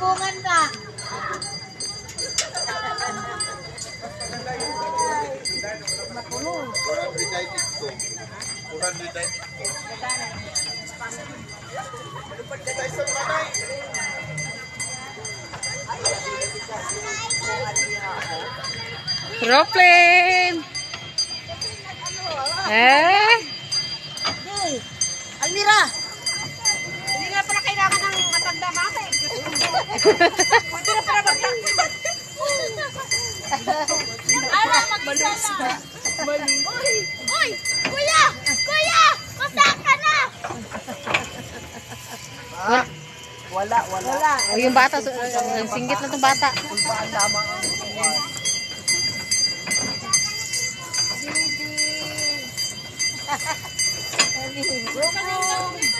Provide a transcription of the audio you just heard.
Sumbungan na. Makulong. 400. Roplin! Almira! Hindi nga pala kailangan ng matanda mama eh. Pwede na pala mag-lakad. Alam, mag-isa na. Uy! Kuya! Kuya! Masak ka na! Wala. O yung bata, singgit na itong bata. Kulbaan lamang ang Baby!